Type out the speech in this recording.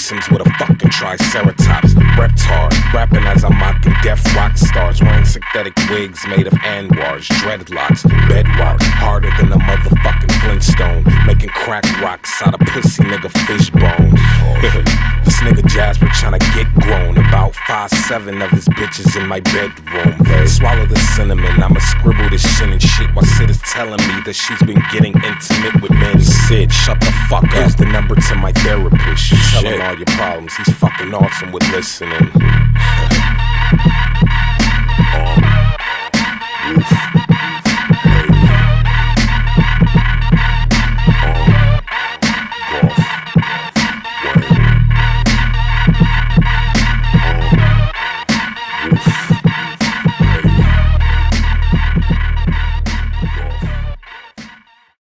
threesomes with a fucking triceratops. Repped hard, rapping as I'm mocking deaf rock stars, wearing synthetic wigs made of Anwars, dreadlocks, bedrock, harder than a motherfucking Flintstone, making crack rocks out of pussy nigga fish bones. This nigga Jasper tryna get grown, about 5'7" of his bitches in my bedroom. Swallow the cinnamon, I'ma scribble this shit and shit while Sid is telling me that she's been getting intimate with men. Sid, shut the fuck up. Here's the number to my therapist. You tell him all your problems, he's fucking awesome with listening.